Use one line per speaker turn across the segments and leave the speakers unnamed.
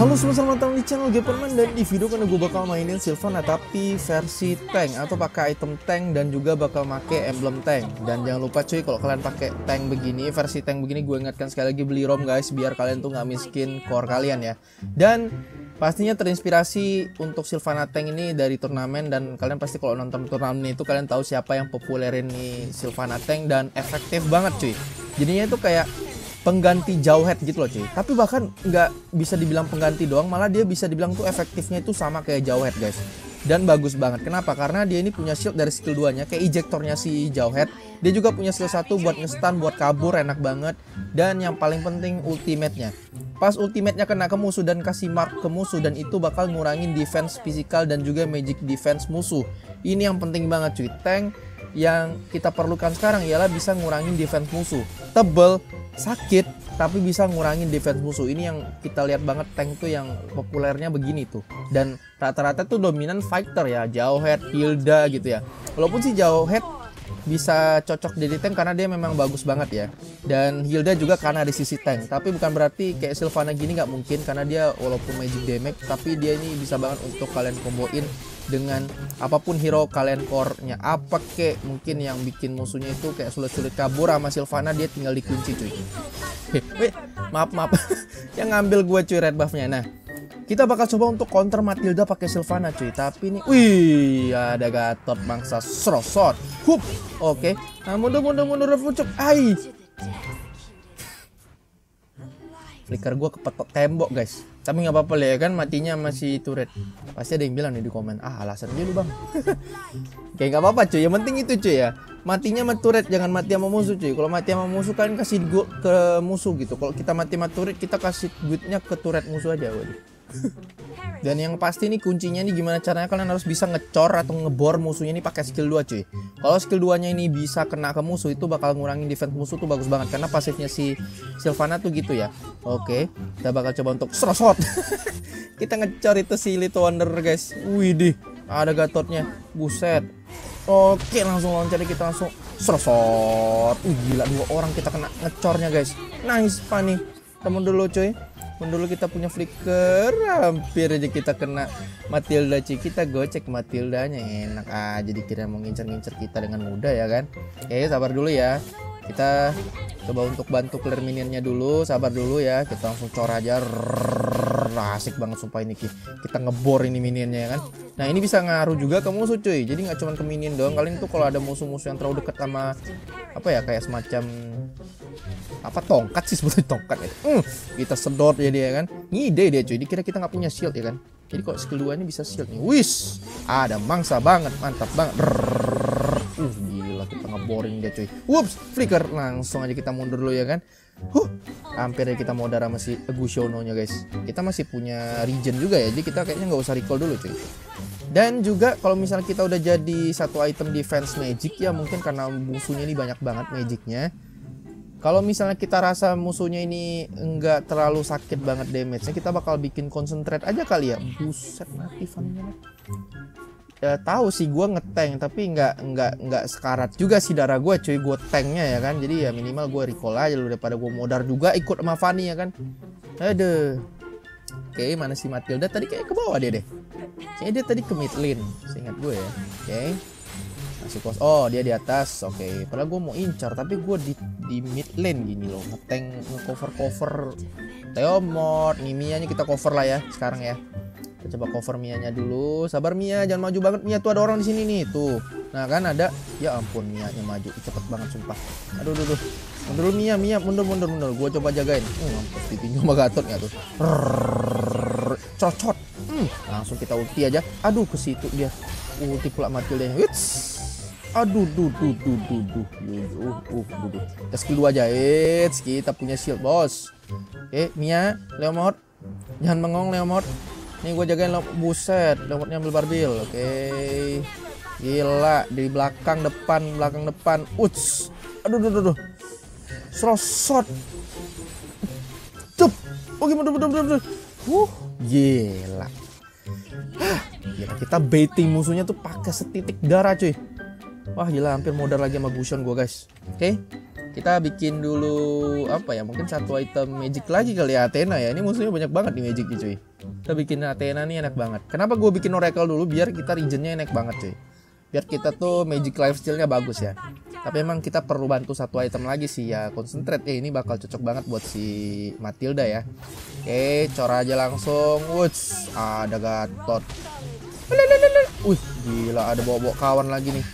Halo semua, selamat datang di channel Gaperman. Dan di video kan gue bakal mainin Sylvana tapi versi tank atau pakai item tank dan juga bakal pakai emblem tank. Dan jangan lupa cuy, kalau kalian pakai tank begini, versi tank begini, gue ingatkan sekali lagi beli ROM guys, biar kalian tuh nggak miskin core kalian ya. Dan pastinya terinspirasi untuk Sylvana tank ini dari turnamen, dan kalian pasti kalau nonton turnamen itu kalian tahu siapa yang populerin nih Sylvana tank dan efektif banget cuy. Jadinya itu kayak pengganti Jawhead gitu loh cuy. Tapi bahkan nggak bisa dibilang pengganti doang, malah dia bisa dibilang tuh efektifnya itu sama kayak Jawhead guys. Dan bagus banget. Kenapa? Karena dia ini punya shield dari skill 2 nya kayak ejectornya si Jawhead. Dia juga punya skill 1 buat nge-stun, buat kabur, enak banget. Dan yang paling penting ultimate-nya. Pas ultimate-nya kena ke musuh dan kasih mark ke musuh, dan itu bakal ngurangin defense physical dan juga magic defense musuh. Ini yang penting banget cuy. Tank yang kita perlukan sekarang ialah bisa ngurangin defense musuh. Tebel, sakit, tapi bisa ngurangin defense musuh. Ini yang kita lihat banget tank tuh yang populernya begini tuh. Dan rata-rata tuh dominan fighter ya, Jawhead, Hilda gitu ya. Walaupun si Jawhead bisa cocok jadi tank karena dia memang bagus banget ya. Dan Hilda juga karena di sisi tank. Tapi bukan berarti kayak Sylvana gini nggak mungkin, karena dia walaupun magic damage, tapi dia ini bisa banget untuk kalian komboin dengan apapun hero kalian core-nya. Apa kek mungkin yang bikin musuhnya itu kayak sulit-sulit kabur, sama Sylvana dia tinggal dikunci cuy. Weh, maaf yang ngambil gua cuy red buff-nya. Nah, kita bakal coba untuk counter Matilda pakai Sylvana cuy. Tapi nih, wih, ada Gatot bangsa serosot. Hup. Oke. Nah, mundur fucuk. Ai. Flicker gue kepetok tembok guys. Tapi nggak apa-apa lah ya kan, matinya masih turret. Pasti ada yang bilang nih di komen, alasan aja lu bang. Kayak nggak apa-apa cuy, yang penting itu cuy ya, matinya sama turret, jangan mati sama musuh cuy. Kalau mati sama musuh kan kasih gold ke musuh gitu. Kalau kita mati sama turret, kita kasih goldnya ke turret musuh aja. Waduh. Dan yang pasti nih kuncinya nih gimana caranya kalian harus bisa ngecor atau ngebor musuhnya ini pakai skill 2 cuy. Kalau skill 2 nya ini bisa kena ke musuh, itu bakal ngurangin defense musuh tuh bagus banget, karena pasifnya si Sylvana tuh gitu ya. Oke, kita bakal coba untuk serosot. Kita ngecor itu si Little Wonder guys. Widih, ada Gatotnya. Buset. Oke, langsung loncat, kita langsung serosot. Gila, 2 orang kita kena ngecornya guys. Nice Fanny. Temen dulu cuy. Dulu kita punya flicker, hampir aja kita kena Matilda cuy. Kita gocek Matildanya, enak aja dikira mau ngincer-ngincer kita dengan mudah ya kan. Oke, sabar dulu ya. Kita coba untuk bantu clear minionnya dulu, sabar dulu ya. Kita langsung cor aja. Asik banget sumpah ini kita ngebor ini minionnya ya kan. Nah, ini bisa ngaruh juga ke musuh cuy. Jadi nggak cuma ke minion doang. Kalian tuh kalau ada musuh-musuh yang terlalu dekat sama apa ya, kayak semacam apa, tongkat sih sebetulnya, tongkat ya. Kita sedot ya dia kan. Ngide dia cuy, dikira kita nggak punya shield ya kan. Jadi kok skill 2 ini bisa shield nih. Wis, ada mangsa banget, mantap banget. Gila, kita ngeboring dia cuy. Whoops, flicker, langsung aja kita mundur dulu ya kan. Hampir aja kita modar sama si Gushono nya guys. Kita masih punya regen juga ya, jadi kita kayaknya nggak usah recall dulu cuy. Dan juga kalau misalnya kita udah jadi satu item defense magic ya, mungkin karena musuhnya ini banyak banget magicnya. Kalau misalnya kita rasa musuhnya ini enggak terlalu sakit banget damage-nya, kita bakal bikin concentrate aja kali ya. Buset, mati Fanny. Ya tahu sih gue ngetank, tapi nggak sekarat juga sih darah gue cuy, gue tanknya ya kan. Jadi ya minimal gue recall aja dulu daripada gue modar juga ikut sama Fanny ya kan. Aduh. Oke, mana si Matilda tadi, kayak ke bawah dia deh. Kayaknya dia tadi ke mid lane, seingat gue ya. Oke. Masih kos. Oh, dia di atas. Oke. Padahal gue mau incar, tapi gue di mid lane gini loh. Ngetank, nge-cover Theomord. Nih Mia-nya kita cover lah ya sekarang ya. Kita coba cover Mia-nya dulu. Sabar Mia, jangan maju banget Mia, tuh ada orang di sini nih tuh. Nah kan ada. Ya ampun, Mia-nya maju cepet banget sumpah. Aduh. Mundur Mia, mundur. Gue coba jagain. Mampus ditinju sama Gatotnya tuh. Cocot. Langsung kita ulti aja. Aduh, ke situ dia. Ulti pula Matilda. Wits. Aduh. Kita skill 2 aja. Kita punya shield bos. Oke, Mia, Leomord. Jangan mengong Leomord. Nih gue jagain lo. Buset, Leomordnya ambil barbil. Oke. Gila, di belakang depan. Uts. Aduh. Serosot. Cup. Oke, bener. Gila. Gila, kita baiting musuhnya tuh pakai setitik darah cuy. Wah gila, hampir modal lagi sama Gusion gue guys. Oke, Kita bikin dulu apa ya? Mungkin satu item magic lagi kali ya, Athena ya. Ini musuhnya banyak banget nih magic nih, cuy. Kita bikin Athena nih enak banget. Kenapa gue bikin Oracle dulu? Biar kita regionnya enak banget, cuy. Biar kita tuh magic lifesteal-nya bagus ya. Tapi emang kita perlu bantu satu item lagi sih ya, concentrate. Ini bakal cocok banget buat si Matilda ya. Oke, cor aja langsung. Wuts, ada Gatot. Wih, gila ada bawa-bawa kawan lagi nih.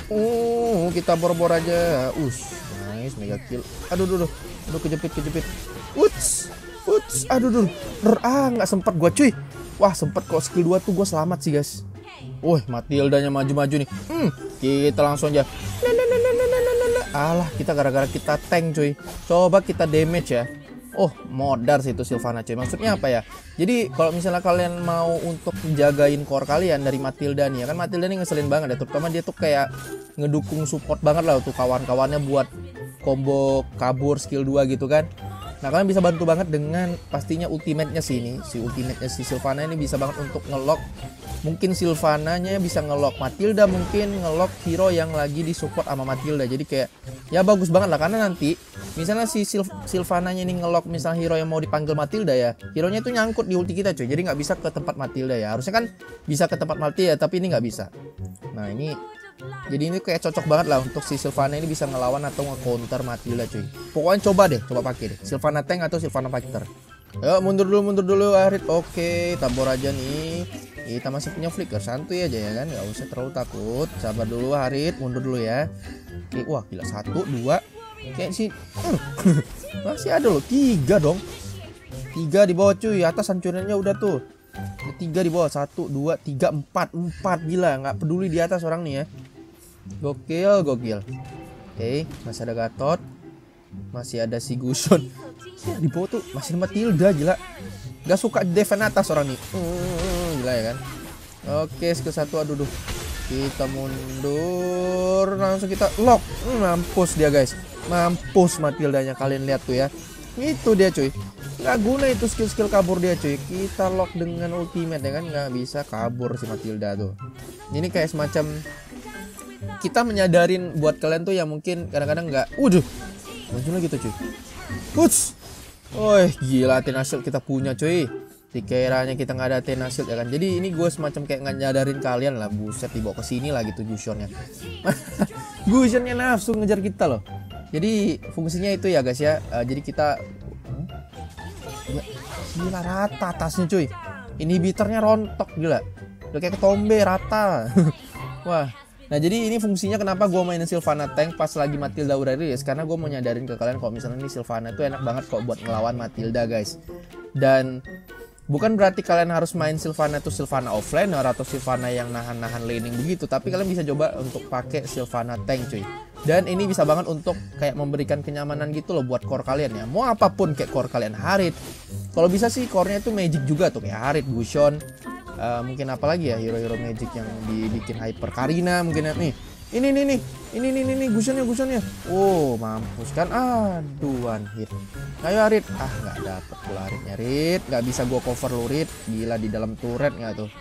Kita bor-bor aja. Nice, mega kill. Aduh, kejepit. Wuts, aduh. Nggak sempet gua, cuy. Wah, sempet kok skill 2 tuh gua selamat sih, guys. Wih, Matildanya maju-maju nih. Kita langsung aja. Alah, kita gara-gara kita tank, cuy. Coba kita damage ya. Oh, modar sih itu Sylvana, cuy. Maksudnya apa ya? Jadi kalau misalnya kalian mau untuk jagain core kalian dari Matilda nih ya, kan Matilda nih ngeselin banget ya. Terutama dia tuh kayak ngedukung support banget lah untuk kawan-kawannya buat combo kabur skill 2 gitu kan. Nah, kalian bisa bantu banget dengan pastinya ultimate-nya sih ini. Si ultimate-nya si Sylvana ini bisa banget untuk ngelock. Mungkin Sylvana-nya bisa ngelock Matilda, mungkin ngelock hero yang lagi disupport sama Matilda. Jadi kayak ya bagus banget lah, karena nanti misalnya si Sylvana-nya ini ngelock misal hero yang mau dipanggil Matilda ya, hero-nya itu nyangkut di ulti kita, cuy. Jadi nggak bisa ke tempat Matilda ya. Harusnya kan bisa ke tempat Matilda, tapi ini nggak bisa. Nah, ini jadi ini kayak cocok banget lah untuk si Sylvana ini bisa ngelawan atau nge-counter Matilda, cuy. Pokoknya coba pakai deh Sylvana tank atau Sylvana fighter. Ayo mundur dulu Arit. Oke, tabor aja nih. Kita masih punya flicker, santuy aja ya kan, nggak usah terlalu takut. Sabar dulu Arit, mundur dulu ya. Oke, wah gila 1, 2. Kayak sih masih ada loh, 3 dong. 3 di bawah, cuy. Atas hancurinnya udah tuh. 3 di bawah, 1, 2, 3, 4 gila, nggak peduli di atas orang nih ya. Gokil. Oke, masih ada Gatot. Masih ada si Gusion. Di bawah tuh masih Matilda, gila. Gak suka defend atas orang nih. Gila ya kan. Oke, skill 1, aduh. Kita mundur, langsung kita lock. Mampus dia, guys. Mampus Matildanya, kalian lihat tuh ya. Itu dia, cuy. Nggak guna itu skill kabur dia, cuy. Kita lock dengan ultimate ya kan, nggak bisa kabur si Matilda tuh. Ini kayak semacam kita menyadarin buat kalian tuh yang mungkin kadang-kadang nggak. Muncul lagi tuh, cuy. Puts. Woi, gila Athena Shield kita punya, cuy. Dikiranya kita nggak ada Athena Shield ya kan. Jadi ini gue semacam kayak nggak nyadarin kalian lah. Buset, dibawa ke sini lah gitu Gusionnya. Gusionnya nafsu ngejar kita loh. Jadi fungsinya itu ya guys ya. Jadi kita gila rata atasnya, cuy. Inhibitornya rontok, gila. Udah kayak ketombe rata. Wah. Nah, jadi ini fungsinya kenapa gue mainin Sylvana tank pas lagi Matilda udah rilis, karena gue mau nyadarin ke kalian kalau misalnya ini Sylvana itu enak banget kok buat ngelawan Matilda, guys. Dan bukan berarti kalian harus main Sylvana itu Sylvana offlaner atau Sylvana yang nahan-nahan laning begitu, tapi kalian bisa coba untuk pakai Sylvana tank, cuy. Dan ini bisa banget untuk kayak memberikan kenyamanan gitu loh buat core kalian ya. Mau apapun kayak core kalian, Harit. Kalau bisa sih core-nya itu magic juga tuh, kayak Harit, Gusion. Mungkin apa lagi ya hero-hero magic yang dibikin hyper, Karina mungkin ya. Nih ini Gusionnya. Oh, mampus kan. Aduh, one hit. Ayo Arit. Nggak dapet pula Aritnya, Rit. Nggak bisa gua cover lu, Rit. Gila, di dalam turret nggak tuh.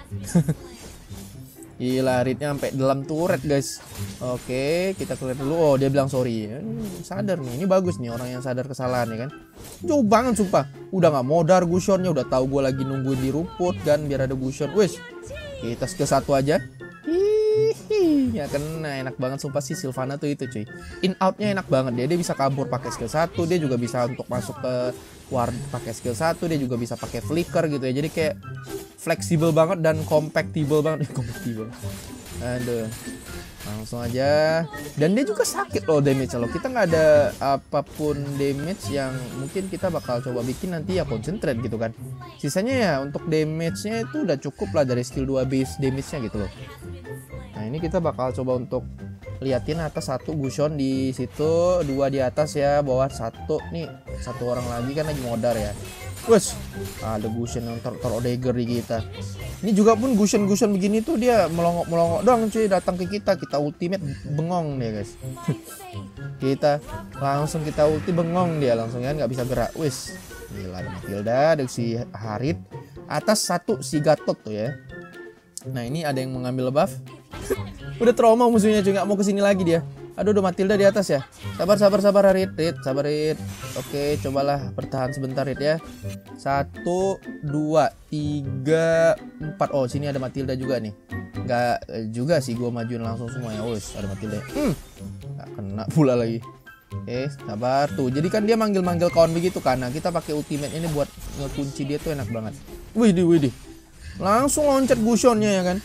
Gila, Aritnya sampai dalam turret, guys. Oke, kita clear dulu. Oh, dia bilang sorry. Sadar nih, ini bagus nih orang yang sadar kesalahan ya kan. Jauh banget sumpah. Udah nggak modar Gusionnya, udah tahu gue lagi nungguin di rumput kan biar ada Gusion. Wis, kita skill 1 aja. Ya kena, enak banget sumpah sih Sylvana tuh itu, cuy. In outnya enak banget dia bisa kabur pakai skill 1, dia juga bisa untuk masuk ke ward pakai skill 1, dia juga bisa pakai flicker gitu ya. Jadi kayak fleksibel banget dan compactable banget. Compactable. Aduh. Langsung aja. Dan dia juga sakit loh damage loh. Kita nggak ada apapun damage yang mungkin kita bakal coba bikin nanti ya concentrate gitu kan. Sisanya ya untuk damage-nya itu udah cukup lah dari skill 2 base damage-nya gitu loh. Nah, ini kita bakal coba untuk liatin atas 1 Gusion di situ, 2 di atas ya, bawah 1 nih, 1 orang lagi kan lagi modar ya. Wes, ada Gusion yang terodeger di kita. Ini juga pun Gusion begini tuh dia melongok doang, cuy, datang ke kita ultimate bengong dia, guys. kita ulti bengong dia langsung kan, nggak bisa gerak. Wes, gila, ada Matilda, ada si Harit, atas 1 si Gatot tuh ya. Nah, ini ada yang mengambil buff. Udah trauma musuhnya, cuy, nggak mau kesini lagi dia. Aduh, Matilda di atas ya. Sabar Rit. Sabar Rit. Oke, cobalah bertahan sebentar Rit ya. 1, 2, 3, 4. Oh, sini ada Matilda juga nih. Enggak juga sih gua majuin langsung semua ya. Wes, ada Matilda. Nggak kena pula lagi. Oke, sabar tuh. Jadi kan dia manggil-manggil kawan begitu kan. Nah, kita pakai ultimate ini buat ngekunci dia tuh enak banget. Widih. Langsung loncat gusionnya ya kan.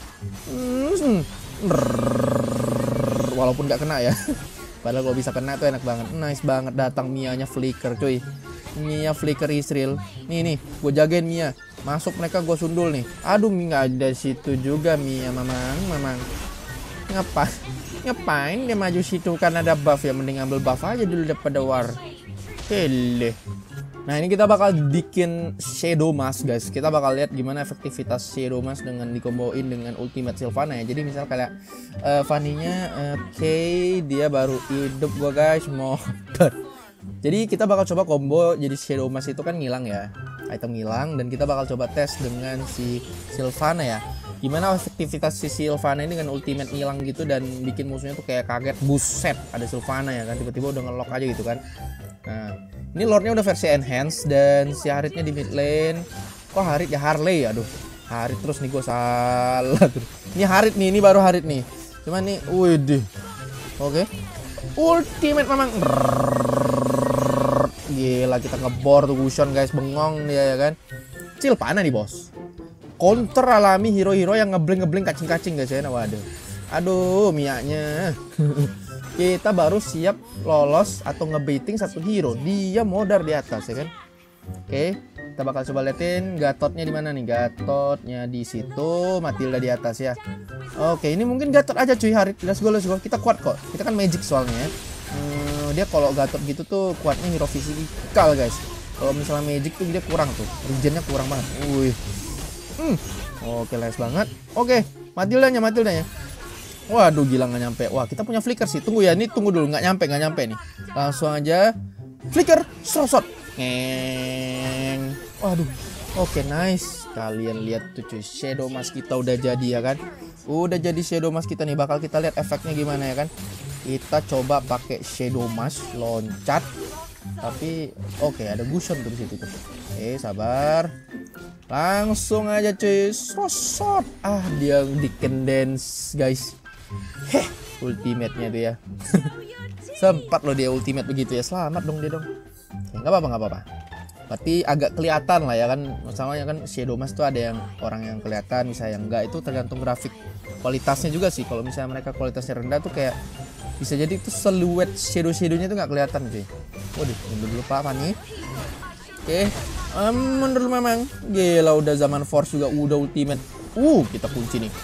Walaupun nggak kena ya. Padahal kalau bisa kena tuh enak banget. Nice banget datang Mianya flicker cuy. Mia flicker Israel. Nih, gue jagain Mia. Masuk mereka gue sundul nih. Aduh, nggak ada situ juga Mia mamang. Ngapain dia maju situ kan ada buff ya. Mending ambil buff aja dulu daripada war. Hele. Nah, ini kita bakal bikin Shadow Mask guys. Kita bakal lihat gimana efektivitas Shadow Mask dengan dikomboin dengan ultimate Sylvana ya. Jadi misal kayak Fanny-nya oke, dia baru hidup gua guys, modern. Jadi kita bakal coba combo jadi Shadow Mask itu kan ngilang ya. Item ngilang dan kita bakal coba tes dengan si Sylvana ya. Gimana efektivitas si Sylvana ini dengan ultimate ngilang gitu dan bikin musuhnya tuh kayak kaget, buset ada Sylvana ya kan, tiba-tiba udah nge-lock aja gitu kan. Nah, ini lordnya udah versi enhance dan si Haritnya di mid lane. Kok Harit ya Harley? Aduh, Harit terus nih gue salah terus. Ini Harit nih, ini baru Harit nih. Cuman nih, widih. Oke. Ultimate memang. Gila kita ngebor tuh Gusion guys, bengong dia ya kan. Sylvana nih bos. Counter alami hero-hero yang ngeblink kacing-kacing guys ya. Nah, waduh. Aduh, Mianya. Kita baru siap lolos atau ngebaiting satu hero, dia modar di atas ya kan. Oke, kita bakal coba liatin Gatotnya di mana nih. Gatotnya di situ, Matilda di atas ya. Oke, ini mungkin Gatot aja cuy Harit. Let's go. Kita kuat kok. Kita kan magic soalnya ya. Dia kalau Gatot gitu tuh kuatnya hero fisikal guys. Kalau misalnya magic tuh dia kurang tuh. Regennya kurang banget. Wih. Oke, nice banget. Oke, Matildanya. Waduh, gila nggak nyampe. Wah, kita punya flicker sih. Tunggu ya, ini tunggu dulu. Nggak nyampe nih. Langsung aja flicker, serosot. Ngeng. Waduh. Oke, nice. Kalian lihat tuh cuy, Shadow Mask kita udah jadi ya kan. Udah jadi Shadow Mask kita nih. Bakal kita lihat efeknya gimana ya kan. Kita coba pakai Shadow Mask loncat. Tapi oke, ada Gusion tuh di situ tuh. Sabar. Langsung aja cuy, serosot. Dia Dicken Dance guys. Ultimate-nya tuh ya. Sempat loh dia ultimate begitu ya. Selamat dong dia dong. Nggak apa-apa. Berarti agak kelihatan lah ya kan. Masalahnya kan Shadow Mask tuh ada yang orang yang kelihatan, misalnya yang enggak, itu tergantung grafik kualitasnya juga sih. Kalau misalnya mereka kualitasnya rendah tuh kayak bisa jadi itu siluet shadow-shadownya tuh nggak kelihatan cuy. Waduh, mundur dulu Pak Fanny. Oke, mundur dulu memang. Gila udah zaman Force juga udah ultimate. Kita kunci nih.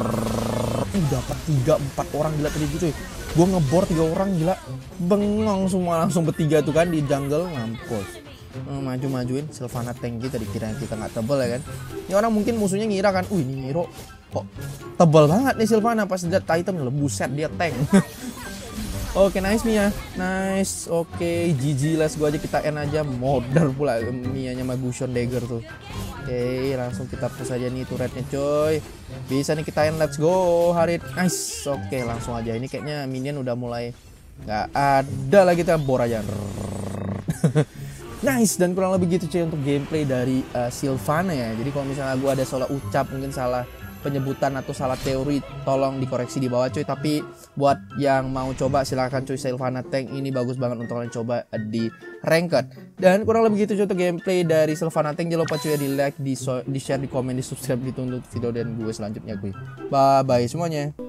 Dapat 3-4 orang gila tadi cuy. Gua ngebor 3 orang gila. Bengong semua langsung bertiga tuh kan di jungle, ngampus. Majuin Sylvana tank kita, dikira kita nggak tebel ya kan. Ini orang mungkin musuhnya ngira kan, ini hero kok tebel banget nih Sylvana, pas lihat item buset dia tank. Oke, nice Mia. Nice. Oke, GG, let's go aja, kita end aja. Modal pula Mianya sama Gusion Dagger tuh. Oke, langsung kita push aja nih turretnya coy. Bisa nih kita end, let's go Harit. Nice. Oke, langsung aja. Ini kayaknya minion udah mulai nggak ada lagi, kita bor aja. Nice, dan kurang lebih gitu cuy untuk gameplay dari Sylvana ya. Jadi kalau misalnya gue ada salah ucap, mungkin salah penyebutan atau salah teori, tolong dikoreksi di bawah cuy. Tapi buat yang mau coba silahkan cuy, Sylvana tank ini bagus banget untuk kalian coba di ranked. Dan kurang lebih gitu cuy untuk gameplay dari Sylvana tank. Jangan lupa cuy ya di like, di share, di komen, di subscribe, ditunggu video dan gue selanjutnya cuy. Bye bye semuanya.